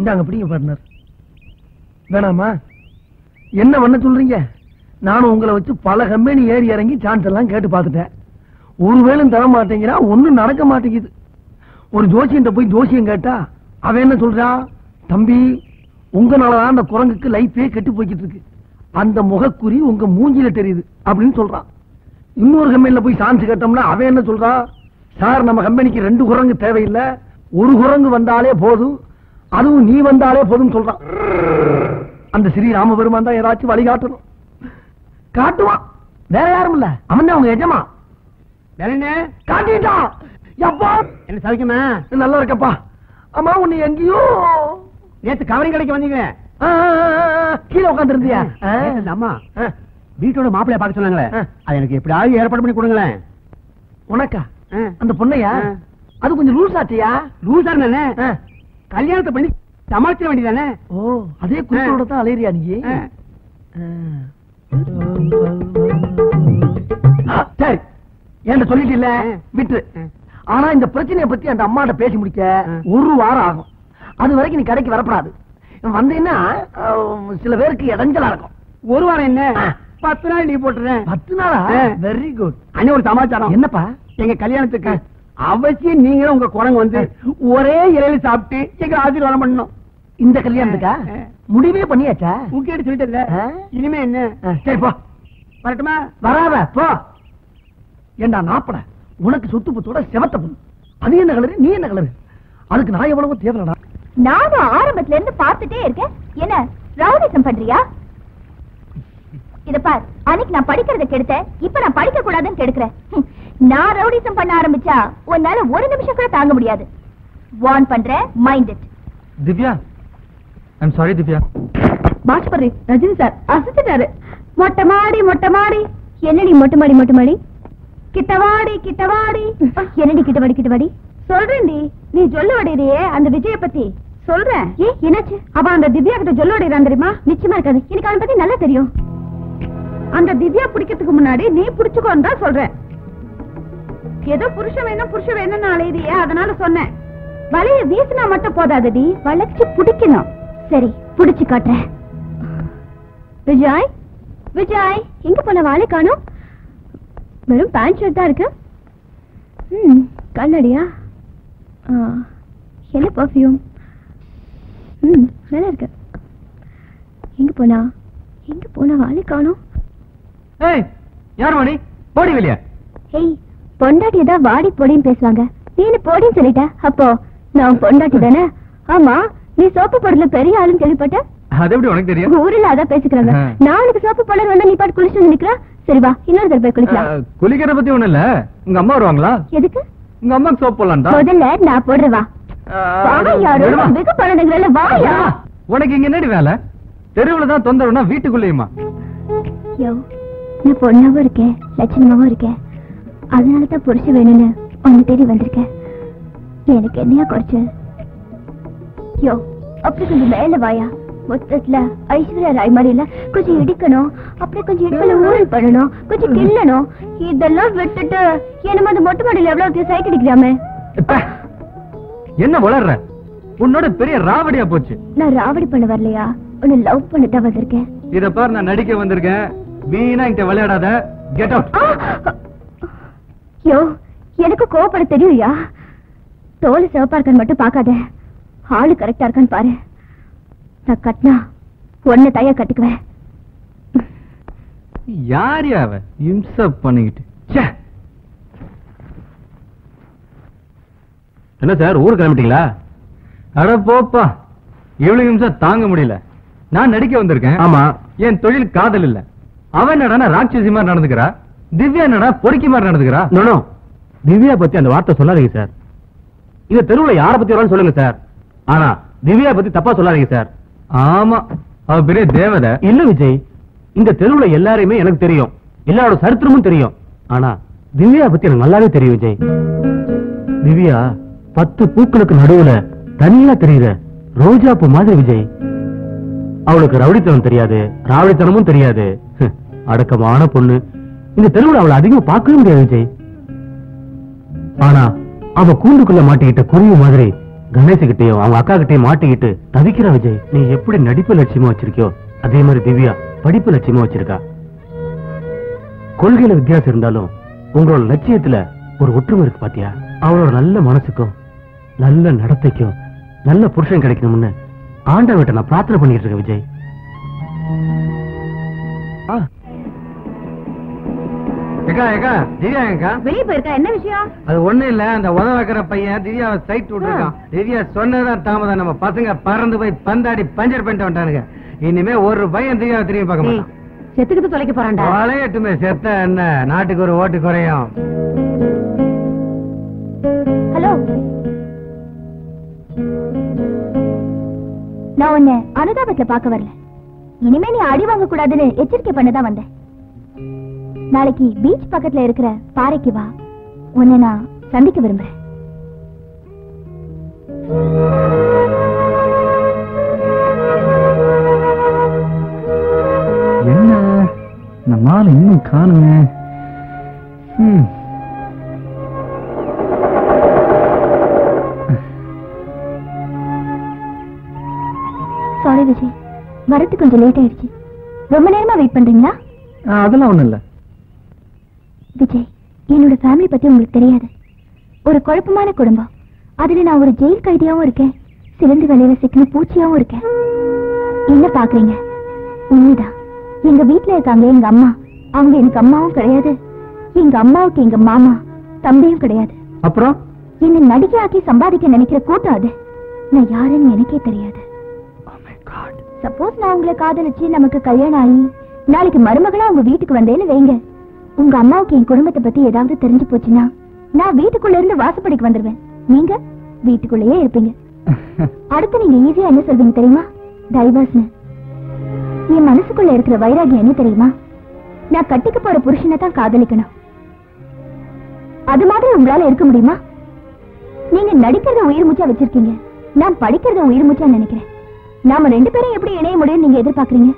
இந்தாங்க பிடிங்க பார்ட்னர். வேணாமா? என்ன பண்ண சொல்றீங்க? நானும் உங்களை வச்சு பல கம்பெனி ஏறி இறங்கி சான்ஸ் எல்லாம் கேட்டு பார்த்துட்டேன். ஒருவேளை தர மாட்டேங்கிறா, ஒன்னும் நடக்க மாட்டேங்குது. ஒரு ஜோசியன்ட்ட போய் ஜோசியம் கேட்டா அவன் என்ன சொல்றான்? தம்பி, உங்களாலதான் அந்த குரங்குக்கு லைஃபே கெட்டு போய்கிட்டு இருக்கு, அந்த முகக்குறி உங்க மூஞ்சில தெரியுது அப்படின்னு சொல்றான். இன்னொரு கம்பெனில போய் சான்ஸ் கேட்டோம்னா அவன் என்ன சொல்றான்? சார், நம்ம கம்பெனிக்கு 2 குரங்கு தேவையில்லை, 1 குரங்கு வந்தாலே போதும், அதுவும் நீ வந்தாலே போதும் சொல்றான். அந்த ஸ்ரீ ராமபெருமான் தான் ஏதாச்சும் வழிகாட்டணும். காட்டுவான், வேற யாரும் இல்ல, அவன் தான் அவங்க எஜமா. காட்டிட்டான். என்ன சவிக்குமா? நல்லா இருக்கப்பா. அம்மா, உன்னை எங்கேயோ நேத்து கவரிங் கடைக்கு வந்தீங்க, கீழே உட்காந்து இருந்தியா? அம்மா வீட்டோட மாப்பிள்ளைய பார்க்க சொன்னாங்களே, அது எனக்கு எப்படியாவது ஏற்பாடு பண்ணி கொடுங்களேன். உனக்கா? அந்த பொண்ணையா? அது கொஞ்சம் லூஸ் ஆச்சியா? லூஸா தானே, கல்யாணத்தை பண்ணி சமாளிக்க வேண்டியதானே. ஓ, அதே குடும்பத்தோட தான் அலையிறியா நீ? சரி, ஏன் சொல்லிட்டு இல்ல விட்டு. ஆனா இந்த பிரச்சனையை பத்தி அந்த அம்மாட்ட பேசி முடிக்க 1 வாரம் ஆகும். அது வரைக்கும் நீ கடைக்கு வரப்படாது. வந்தீங்கன்னா சில பேருக்கு இடைஞ்சலா இருக்கும். 1 வாரம் என்ன, 10 நாள் லீவ் போட்டுறேன். 10 நாளா? Very good. அண்ணே, ஒரு சமாச்சாரம். என்னப்பா? எங்க கல்யாணத்துக்கு அவசியம் நீங்களும் உங்க குரங்கு வந்து ஒரே இலையில சாப்பிட்டு எங்க ஆசீர்வாதம் பண்ணணும். இந்த கல்யாணத்துக்கா? முடிவே பண்ணியாச்சா? உங்ககிட்ட சொல்லிட்டு இனிமே என்ன? சரி போ. வரட்டுமா? வராத போ. ஏண்டா நாப்பட, உனக்கு சொத்து பத்தோட செவத்த பொண்ணு, அது என்ன கலரு, நீ என்ன கலரு? அதுக்கு நான் எவ்வளவு தேவைடா. நானும் ஆரம்பத்துல இருந்து பார்த்துட்டே இருக்கேன். என்ன ரவுடிசம் பண்றியா? இத பார், அன்னைக்கு நான் படிக்கிறத கெடுத்தேன், இப்ப நான் படிக்க கூடாதுன்னு கெடுக்கிறேன். நான் ரவுடிசம் பண்ண ஆரம்பிச்சா உன்னால 1 நிமிஷம் கூட தாங்க முடியாது. வார்ன் பண்றேன், mind it. Divya, I'm sorry Divya. பாஷ்பரி, ரஜினி சார் அசிச்சிட்டாரு. மொட்டை மாடி மொட்டை மாடி. என்னடி மொட்டை மாடி மொட்டை மாடி? கிட்டவாடி கிட்டவாடி. என்னடி கிட்டவாடி கிட்டவாடி? சொல்றேன்டி, நீ சொல்ல வடையிறியே அந்த விஜய பத்தி சொல்றேன். ஏ என்னாச்சு? அவ அந்த திவ்யா கிட்ட சொல்ல வடையிறான் தெரியுமா? நிச்சயமா இருக்காது, எனக்கு அவன் பத்தி நல்லா தெரியும். அந்த திவ்யா பிடிக்கிறதுக்கு முன்னாடி நீ பிடிச்சுக்கோன்னு தான் சொல்றேன். ஏதோ புருஷன் வேணும்னு அலையிறியே, அதனால சொன்னேன். வலைய வீசினா மட்டும் போதாதடி, வளைச்சு பிடிக்கணும். சரி, பிடிச்சு காட்டுறேன். விஜய், விஜய், எங்க போன வாழை காணும்? வெறும் பேண்ட் ஷர்ட் தான் இருக்கு. கண்ணாடியா? என்ன பர்ஃபியூம்? நல்லா இருக்கு. எங்க போனா வாழை காணும்? ஏய், யார் வாடி? போடி வெளிய. ஏய், பொண்டாட்டி தான் வாடி போடின்னு பேசுவாங்க, நீ என்ன போடின்னு சொல்லிட்ட? அப்போ நான் பொண்டாட்டி தானே? ஆமா, நீ சோப்பு போடல பெரிய ஆளுன்னு கேள்விப்பட்டேன். அது எப்படி உனக்கு தெரியும்? ஊர்ல அதான் பேசிக்கிறாங்க. நான் உனக்கு சோப்பு போட வந்தா நீ பாட்டு குளிச்சு நிக்கிறா. சரி வா, இன்னொரு தடவை போய் குளிக்கலாம். குளிக்கிறத பத்தி ஒண்ணு இல்ல, உங்க அம்மா வருவாங்களா? எதுக்கு? உங்க அம்மாக்கு சோப்பு போடலாம்டா. முதல்ல நான் போடுறேன், வா. யாரும் வெகு பணங்கிறல, வாயா. உனக்கு இங்க என்னடி வேலை? தெருவுல தான் தொந்தரவுனா வீட்டுக்குள்ளேயுமா? யோ, நான் பொண்ணாவும் இருக்கேன், லட்சணமாவும் இருக்கேன், அதனாலதான் புருஷ வேணும்னு உன்னை தேடி வந்திருக்கேன். எனக்கு என்னையா குறைச்சு? யோ, அப்படி கொஞ்சம் மேல வாயா. மொத்தத்துல ஐஸ்வர்யா ராய் மாதிரி இல்ல, கொஞ்சம் இடிக்கணும், அப்படியே கொஞ்சம் இடுப்புல ஊழல் பண்ணணும், கொஞ்சம் கிள்ளணும். இதெல்லாம் விட்டுட்டு என்னமோ அந்த மொட்டை மாடியில் எவ்வளவு சைட் அடிக்கிறாமே. என்ன வளர்ற? உன்னோட பெரிய ராவடியா போச்சு. நான் ராவடி பண்ண வரலையா, உன்னை லவ் பண்ணதான் வந்திருக்கேன். இத பாரு, நான் நடிக்க வந்திருக்கேன், வீணா இங்க விளையாடாத. Get out. யோ, எனக்கு கோவப்பட தெரியுயா. தோல் சிவப்பா இருக்கான்னு மட்டும் பாக்காத, ஆளு கரெக்டா இருக்கான்னு பாரு. நான் கட்டினா ஒன்ன தயா கட்டிக்குவேன். யார் அவ இம்சப் பண்ணிக்கிட்டு? என்ன சார், ஊர் கிளம்பிட்டீங்களா? அட போப்பா, இவ்வளவு நிமிஷம் தாங்க முடியல. நான் நடிக்க வந்திருக்கேன். ஆமா, என் தொழில் காதல் இல்ல. அவன் என்னடா ராட்சசி மாதிரி நடந்துக்கிறா, திவ்யா என்னடா பொறுக்கி மாதிரி நடந்துக்கிறா. நோ, திவ்யா பத்தி அந்த வார்த்தை சொல்லாதீங்க சார். இந்த தெருவுல யார பத்தி வரான்னு சொல்லுங்க சார், ஆனா திவ்யா பத்தி தப்பா சொல்லாதீங்க சார். ஆமா, அவ பெரிய தேவதை. இல்ல விஜய், இந்த தெருவுல எல்லாரையுமே எனக்கு தெரியும், எல்லாரோட சரித்திரமும் தெரியும். ஆனா திவ்யா பத்தி எனக்கு நல்லாவே தெரியும் விஜய். திவ்யா 10 பூக்களுக்கு நடுவுல தனியா தெரியுற ரோஜா பூ மாதிரி விஜய். அவளுக்கு ரவுடித்தனம் தெரியாது, ராவடித்தனமும் தெரியாது, அடக்கமான பொண்ணு. இந்த தெருவுல அவளை அதிகமா பார்க்கவே முடியாது விஜய். ஆனா அவ கூண்டுக்குள்ள மாட்டிக்கிட்ட குருவி மாதிரி கணேசகிட்டையும் அவங்க அக்கா கிட்டையும் மாட்டிக்கிட்டு தவிக்கிற விஜய். நீ எப்படி நடிப்பு லட்சியமா வச்சிருக்கியோ அதே மாதிரி திவ்யா படிப்பு லட்சியமா வச்சிருக்கா. கொள்கையில வித்தியாசம் இருந்தாலும் உங்களோட லட்சியத்துல ஒரு ஒற்றுமை இருக்கு பாத்தியா? அவளோட நல்ல மனசுக்கும் நல்ல நடத்தைக்கும் நல்ல புருஷன் கிடைக்கணும்னு ஆண்டவன்கிட்ட நான் பிரார்த்தனை பண்ணிட்டு இருக்கேன் விஜய். வெளியே போயிருக்கா? என்ன விஷயம்? அது ஒண்ணு இல்ல, அந்த உதவக்கிற பையன் திவ்யாவை சைட் விட்டுருக்கான். திவ்யா சொன்னதான் தாமதம். நம்ம பசங்க பறந்து போய் பந்தாடி பஞ்சர் பண்ணிட்டு வந்துட்டானுங்க. இனிமே ஒரு பையன் திவ்யாவை திரும்பி பார்க்க மாட்டான். செத்துக்கிட்டு தொலைக்க போறான்டா. வளையட்டுமே, செத்த என்ன, நாட்டுக்கு ஒரு ஓட்டு குறையும். ஹலோ, நான் உன்னை அனுதாபத்துல பார்க்க வரல. இனிமே நீ அடி வாங்க கூடாதுன்னு எச்சரிக்கை பண்ணதான் வந்தேன். நாளைக்கு பீச் பக்கத்துல இருக்கிற பாறைக்கு வா, உன்னை நான் சந்திக்க விரும்புறேன். என்ன நம்மால இன்னும் காணுமே. சாரி விஜய், வரது கொஞ்சம் லேட் ஆயிடுச்சு. ரொம்ப நேரமா வெயிட் பண்றீங்களா? அதெல்லாம் ஒண்ணும் இல்ல விஜய், என்னோட ஃபேமிலி பத்தி உங்களுக்கு தெரியாது. ஒரு குழப்பமான குடும்பம். அதுல நான் ஒரு ஜெயில் கைதியாவும் இருக்கேன், சிறந்து வேலையில சிக்கின பூச்சியாவும் இருக்கேன். என்ன பாக்குறீங்க? உண்மைதான். எங்க வீட்டுல இருக்காங்க எங்க அம்மா. அவங்க எனக்கு அம்மாவும் கிடையாது, எங்க அம்மாவுக்கு எங்க மாமா தம்பியும் கிடையாது. அப்புறம் என்ன நடிகையாக்கி சம்பாதிக்க நினைக்கிற கூட்டம் அது. நான் யாருன்னு எனக்கே தெரியாது. சப்போஸ் நான் உங்களை காதலிச்சு நமக்கு கல்யாணம் ஆகி நாளைக்கு மருமகளா உங்க வீட்டுக்கு வந்தேன்னு வைங்க, உங்க அம்மாவுக்கு என் குடும்பத்தை பத்தி ஏதாவது தெரிஞ்சு போச்சுன்னா நான் வீட்டுக்குள்ள இருந்து வாசப்படிக்கு வந்துருவேன். நீங்க வீட்டுக்குள்ளேயே இருப்பீங்க. அடுத்து நீங்க ஈஸியா என்ன சொல்வீங்க தெரியுமா? டைவர்ஸ்னு. என் மனசுக்குள்ள இருக்கிற வைராகியம் என்ன தெரியுமா? நான் கட்டிக்க போற புருஷனை தான் காதலிக்கணும். அது மாதிரி உங்களால இருக்க முடியுமா? நீங்க நடிக்கிறத உயிர் மூச்சா வச்சிருக்கீங்க, நான் படிக்கிறத உயிர் மூச்சா நினைக்கிறேன். நாம ரெண்டு பேரும் எப்படி இணைய முடியும் நீங்க எதிர்பார்க்கறீங்க?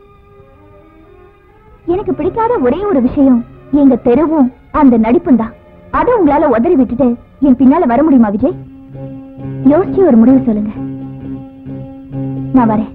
எனக்கு பிடிக்காத ஒரே ஒரு விஷயம் எங்க தெருவும் அந்த நடிப்பும் தான். அதை உங்களால உதறி விட்டுட்டு என் பின்னால வர முடியுமா விஜய்? யோசிச்சு ஒரு முடிவு சொல்லுங்க. நான் வரேன்.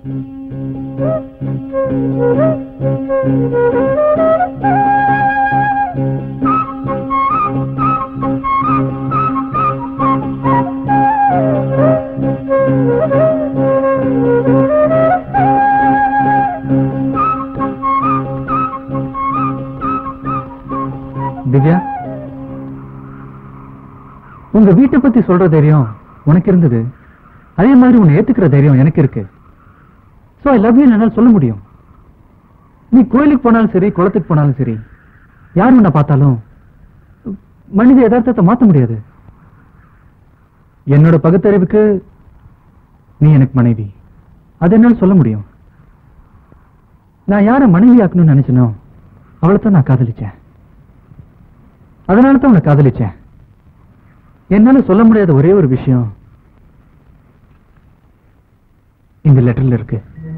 திவ்யா, உங்க வீட்டை பத்தி சொல்ற தைரியம் உனக்கு இருந்தது, அதே மாதிரி உன்னை ஏத்துக்கிற தைரியம் எனக்கு இருக்கு. சோ ஐ லவ் யூ என்னால சொல்ல முடியும். நீ கோயிலுக்கு போனாலும் சரி, குளத்துக்கு போனாலும் சரி, யார் உன்னை பார்த்தாலும் மனித யதார்த்தத்தை மாத்த முடியாது. என்னோட பகுத்தறிவுக்கு நீ எனக்கு மனைவி, அது என்னால சொல்ல முடியும். நான் யார மனைவி ஆக்கணும்னு நினைச்சனோ அவளைத்தான் நான் காதலிச்சேன். அதனால தான் உன்னை காதலிச்சேன். என்னால சொல்ல முடியாத ஒரே ஒரு விஷயம் இந்த லெட்டர்ல இருக்கு.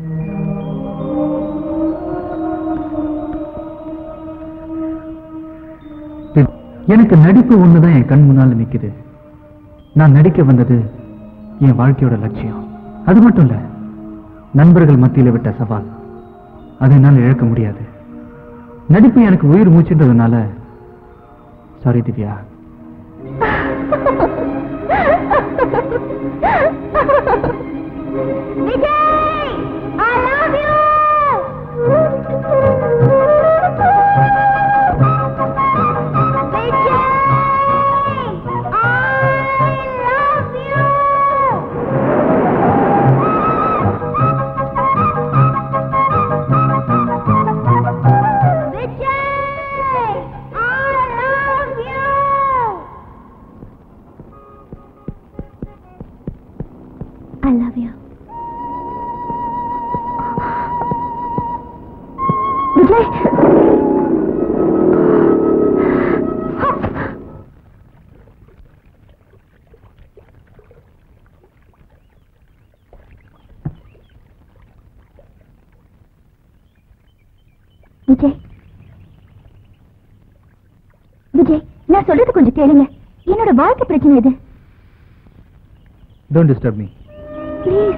எனக்கு நடிப்பு ஒண்ணுதான் என் கண் முன்னால நிக்குது. நான் நடிக்க வந்தது என் வாழ்க்கையோட லட்சியம். அது மட்டும் இல்ல, நண்பர்கள் மத்தியில விட்ட சவால், அதை என்னால இழக்க முடியாது. நடிப்பு எனக்கு உயிர் மூச்சுன்றதுனால சாரி திவ்யா. விஜய், விஜய், நான் சொல்றது கொஞ்சம் கேளுங்க. என்னோட வாழ்க்கை பிரச்சனை இது. Don't disturb me. Please.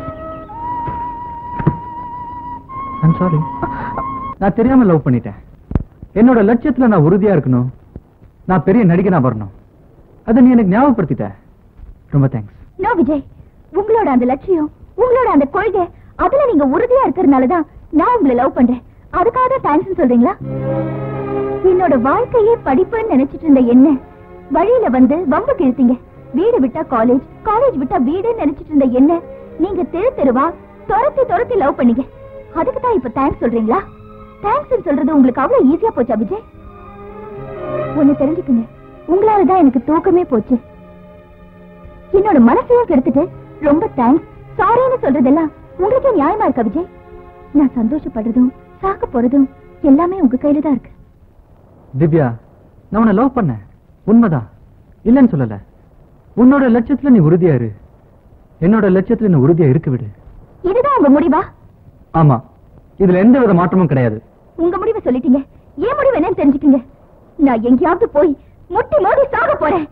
I'm sorry. நான் தெரியாம லவ் பண்ணிட்டேன். என்னோட லட்சியத்துல நான் உறுதியா இருக்கணும். நான் பெரிய நடிகனா வரணும். அதை நீ எனக்கு ஞாபகப்படுத்திட்ட. ரொம்ப தேங்க்ஸ். நோ விஜய், உங்களோட அந்த லட்சியம், உங்களோட அந்த கொள்கை, அதுல நீங்க உறுதியா இருக்கிறதுனாலதான் நான் உங்களை லவ் பண்றேன். அதுக்காக தான் தேங்க்ஸ் சொல்றீங்களா? என்னோட வாழ்க்கையே படிப்புன்னு நினைச்சிட்டு இருந்த என்ன வழியில வந்து வம்பு கிழித்தீங்க. வீடு விட்டா காலேஜ், காலேஜ் விட்டா வீடுன்னு நினைச்சிட்டு இருந்த என்ன நீங்க தெரு தெருவா துரத்தி துரத்தி லவ் பண்ணீங்க. அதுக்கு தான் இப்ப தேங்க்ஸ் சொல்றீங்களா? தேங்க்ஸ் சொல்றது உங்களுக்கு அவ்வளவு ஈஸியா போச்சா விஜய்? ஒண்ணு தெரிஞ்சுக்குங்க, உங்களாலதான் எனக்கு தூக்கமே போச்சு. என்னோட மனசையும் கெடுத்துட்டு ரொம்ப தேங்க்ஸ் சாரின்னு சொல்றதெல்லாம் உங்களுக்கே நியாயமா இருக்கா விஜய்? நான் சந்தோஷப்படுறதும் சாக்க போறதும் எல்லாமே உங்க கையில தான் இருக்கு. திவ்யா, நான் உன்னை லவ் பண்ணேன், உண்மைதான், இல்லன்னு சொல்லல. உன்னோட லட்சியத்துல நீ உறுதியா இரு. என்னோட லட்சியத்துல நீ உறுதியா இருக்க விடு. இதுதான் உங்க முடிவா? ஆமா, இதுல எந்த வித மாற்றமும் கிடையாது. உங்க முடிவை சொல்லிட்டீங்க, ஏன் முடிவு என்னன்னு தெரிஞ்சுக்கீங்க. நான் எங்கேயாவது போய் முட்டி மோதி சாக போறேன்.